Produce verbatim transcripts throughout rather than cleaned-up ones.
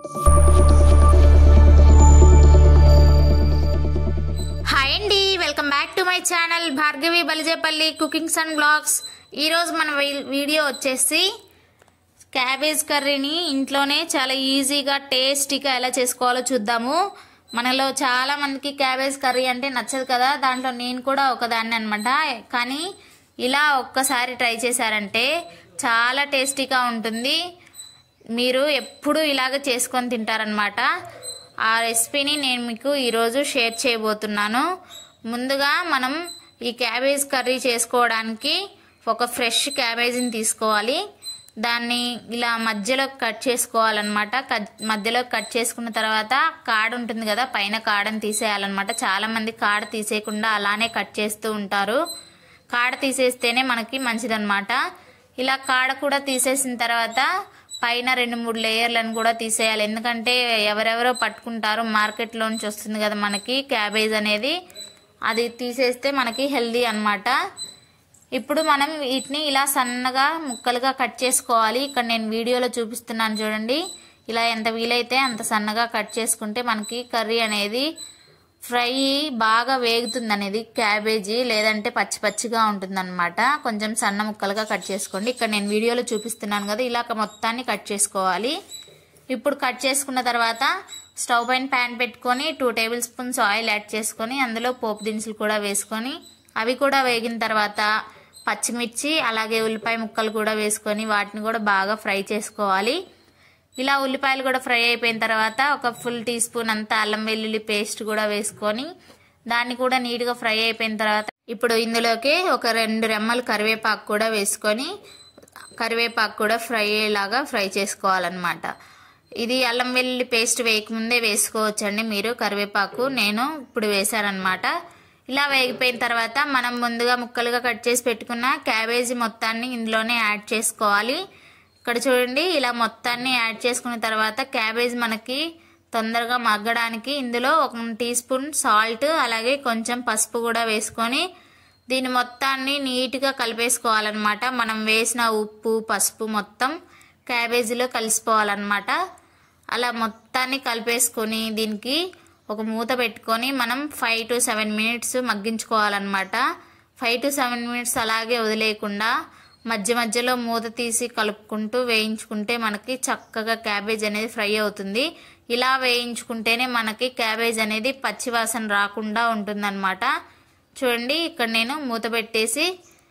Hi అండి, welcome back to my channel Bhargavi Balijepalli cookings and blogs. ఈరోజు మన వీడియో వచ్చేసి క్యాబేజ్ కర్రీని ఇంట్లోనే చాలా ఈజీగా టేస్టీగా ఎలా చేసుకోవాలో చూద్దాము. మనలో చాలా మందికి క్యాబేజ్ కర్రీ అంటే నచ్చదు కదా, దాంట్లో నేను కూడా ఒకదాన్ని అనమాట. కానీ ఇలా ఒక్కసారి ట్రై చేశారంటే చాలా టేస్టీగా ఉంటుంది. మీరు ఎప్పుడు ఇలాగ చేసుకొని తింటారనమాట. ఆ రెసిపీని నేను మీకు ఈరోజు షేర్ చేయబోతున్నాను. ముందుగా మనం ఈ క్యాబేజ్ కర్రీ చేసుకోవడానికి ఒక ఫ్రెష్ క్యాబేజీని తీసుకోవాలి. దాన్ని ఇలా మధ్యలో కట్ చేసుకోవాలన్నమాట. మధ్యలో కట్ చేసుకున్న తర్వాత కాడ ఉంటుంది కదా, పైన కాడని తీసేయాలన్నమాట. చాలా మంది కాడ తీసేయకుండా అలానే కట్ చేస్తూ ఉంటారు. కాడ తీసేస్తేనే మనకి మంచిదన్నమాట. ఇలా కాడ కూడా తీసేసిన తర్వాత పైన రెండు మూడు లేయర్లను కూడా తీసేయాలి. ఎందుకంటే ఎవరెవరో పట్టుకుంటారు, మార్కెట్లో నుంచి వస్తుంది కదా మనకి క్యాబేజ్ అనేది, అది తీసేస్తే మనకి హెల్దీ అన్నమాట. ఇప్పుడు మనం వీటిని ఇలా సన్నగా ముక్కలుగా కట్ చేసుకోవాలి. ఇక్కడ నేను వీడియోలో చూపిస్తున్నాను చూడండి. ఇలా ఎంత వీలైతే అంత సన్నగా కట్ చేసుకుంటే మనకి కర్రీ అనేది ఫ్రై బాగా వేగుతుంది అనేది క్యాబేజీ, లేదంటే పచ్చి పచ్చిగా ఉంటుంది అనమాట. కొంచెం సన్న ముక్కలుగా కట్ చేసుకోండి. ఇక్కడ నేను వీడియోలో చూపిస్తున్నాను కదా, ఇలా మొత్తాన్ని కట్ చేసుకోవాలి. ఇప్పుడు కట్ చేసుకున్న తర్వాత స్టవ్ పైన ప్యాన్ పెట్టుకొని two tablespoons oil add చేసుకొని అందులో పోపు దినుసులు కూడా వేసుకొని అవి కూడా వేగిన తర్వాత పచ్చిమిర్చి అలాగే ఉల్లిపాయ ముక్కలు కూడా వేసుకొని వాటిని కూడా బాగా ఫ్రై చేసుకోవాలి. ఇలా ఉల్లిపాయలు కూడా ఫ్రై అయిపోయిన తర్వాత ఒక ఫుల్ టీ స్పూన్ అంతా అల్లం వెల్లుల్లి పేస్ట్ కూడా వేసుకొని దాన్ని కూడా నీట్గా ఫ్రై అయిపోయిన తర్వాత ఇప్పుడు ఇందులోకి ఒక రెండు రెమ్మలు కరివేపాకు కూడా వేసుకొని కరివేపాకు కూడా ఫ్రై అయ్యేలాగా ఫ్రై చేసుకోవాలన్నమాట. ఇది అల్లం వెల్లుల్లి పేస్ట్ వేయకముందే వేసుకోవచ్చండి మీరు కరివేపాకు, నేను ఇప్పుడు వేసానమాట. ఇలా వేగిపోయిన తర్వాత మనం ముందుగా ముక్కలుగా కట్ చేసి పెట్టుకున్న క్యాబేజీ మొత్తాన్ని ఇందులోనే యాడ్ చేసుకోవాలి. ఇక్కడ చూడండి, ఇలా మొత్తాన్ని యాడ్ చేసుకున్న తర్వాత క్యాబేజ్ మనకి తొందరగా మగ్గడానికి ఇందులో ఒక టీ స్పూన్ సాల్ట్ అలాగే కొంచెం పసుపు కూడా వేసుకొని దీని మొత్తాన్ని నీట్గా కలిపేసుకోవాలన్నమాట. మనం వేసిన ఉప్పు పసుపు మొత్తం క్యాబేజీలో కలిసిపోవాలన్నమాట. అలా మొత్తాన్ని కలిపేసుకొని దీనికి ఒక మూత పెట్టుకొని మనం ఫైవ్ టు సెవెన్ మినిట్స్ మగ్గించుకోవాలన్నమాట. ఫైవ్ టు సెవెన్ మినిట్స్ అలాగే వదిలేయకుండా మధ్య మధ్యలో మూత తీసి కలుపుకుంటూ వేయించుకుంటే మనకి చక్కగా క్యాబేజ్ అనేది ఫ్రై అవుతుంది. ఇలా వేయించుకుంటేనే మనకి క్యాబేజ్ అనేది పచ్చివాసన రాకుండా ఉంటుందన్నమాట. చూడండి, ఇక్కడ నేను మూత పెట్టేసి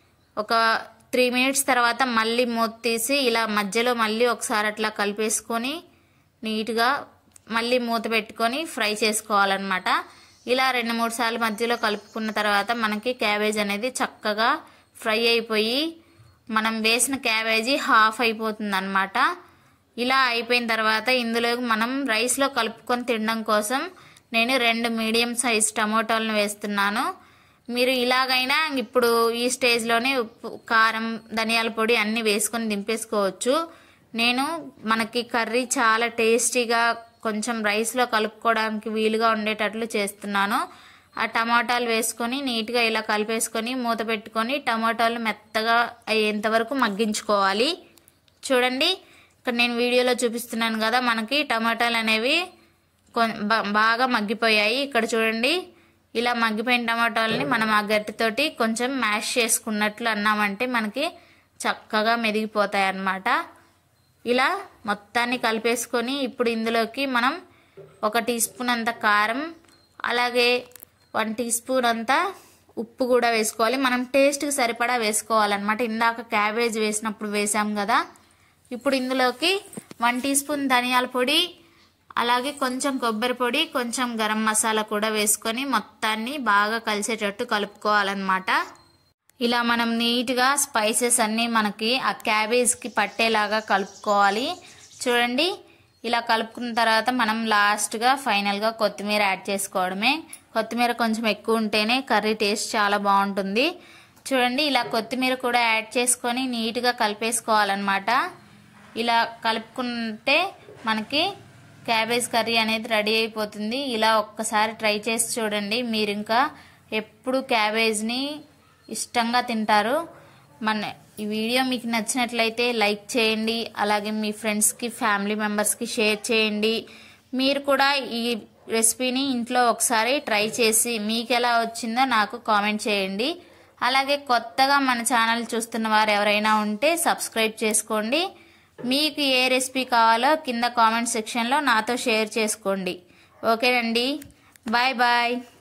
ఒక త్రీ మినిట్స్ తర్వాత మళ్ళీ మూత తీసి ఇలా మధ్యలో మళ్ళీ ఒకసారి అట్లా కలిపేసుకొని నీట్గా మళ్ళీ మూత పెట్టుకొని ఫ్రై చేసుకోవాలన్నమాట. ఇలా రెండు మూడు సార్లు మధ్యలో కలుపుకున్న తర్వాత మనకి క్యాబేజ్ అనేది చక్కగా ఫ్రై అయిపోయి మనం వేసిన క్యాబేజీ హాఫ్ అయిపోతుంది అనమాట. ఇలా అయిపోయిన తర్వాత ఇందులో మనం రైస్లో కలుపుకొని తినడం కోసం నేను రెండు మీడియం సైజ్ టమోటాలను వేస్తున్నాను. మీరు ఇలాగైనా ఇప్పుడు ఈ స్టేజ్లోనే ఉప్పు కారం ధనియాల పొడి అన్నీ వేసుకొని దింపేసుకోవచ్చు. నేను మనకి కర్రీ చాలా టేస్టీగా కొంచెం రైస్లో కలుపుకోవడానికి వీలుగా ఉండేటట్లు చేస్తున్నాను. ఆ టమాటాలు వేసుకొని నీట్గా ఇలా కలిపేసుకొని మూత పెట్టుకొని టమాటాలు మెత్తగా అయ్యేంత వరకు మగ్గించుకోవాలి. చూడండి, ఇక్కడ నేను వీడియోలో చూపిస్తున్నాను కదా, మనకి టమాటాలు అనేవి బాగా మగ్గిపోయాయి. ఇక్కడ చూడండి, ఇలా మగ్గిపోయిన టమాటాలని మనం ఆ గట్టితోటి కొంచెం మ్యాష్ చేసుకున్నట్లు అన్నామంటే మనకి చక్కగా మెదిగిపోతాయి అన్నమాట. ఇలా మొత్తాన్ని కలిపేసుకొని ఇప్పుడు ఇందులోకి మనం ఒక టీ స్పూన్ అంత కారం అలాగే వన్ టీ స్పూన్ అంతా ఉప్పు కూడా వేసుకోవాలి. మనం టేస్ట్కి సరిపడా వేసుకోవాలన్నమాట. ఇందాక క్యాబేజ్ వేసినప్పుడు వేసాం కదా. ఇప్పుడు ఇందులోకి వన్ టీ స్పూన్ ధనియాల పొడి అలాగే కొంచెం కొబ్బరి పొడి కొంచెం గరం మసాలా కూడా వేసుకొని మొత్తాన్ని బాగా కలిసేటట్టు కలుపుకోవాలన్నమాట. ఇలా మనం నీట్గా స్పైసెస్ అన్నీ మనకి ఆ క్యాబేజ్కి పట్టేలాగా కలుపుకోవాలి. చూడండి, ఇలా కలుపుకున్న తర్వాత మనం లాస్ట్గా ఫైనల్గా కొత్తిమీర యాడ్ చేసుకోవడమే. కొత్తిమీర కొంచెం ఎక్కువ ఉంటేనే కర్రీ టేస్ట్ చాలా బాగుంటుంది. చూడండి, ఇలా కొత్తిమీర కూడా యాడ్ చేసుకొని నీట్గా కలిపేసుకోవాలన్నమాట. ఇలా కలుపుకుంటే మనకి క్యాబేజ్ కర్రీ అనేది రెడీ అయిపోతుంది. ఇలా ఒక్కసారి ట్రై చేసి చూడండి, మీరు ఇంకా ఎప్పుడు క్యాబేజ్ని ఇష్టంగా తింటారు. మన ఈ వీడియో మీకు నచ్చినట్లయితే లైక్ చేయండి, అలాగే మీ ఫ్రెండ్స్కి ఫ్యామిలీ మెంబర్స్కి షేర్ చేయండి. మీరు కూడా ఈ రెసిపీని ఇంట్లో ఒకసారి ట్రై చేసి మీకు ఎలా వచ్చిందో నాకు కామెంట్ చేయండి. అలాగే కొత్తగా మన ఛానల్ చూస్తున్న వారు ఎవరైనా ఉంటే సబ్స్క్రైబ్ చేసుకోండి. మీకు ఏ రెసిపీ కావాలో కింద కామెంట్ సెక్షన్లో నాతో షేర్ చేసుకోండి. ఓకేనండి, బాయ్ బాయ్.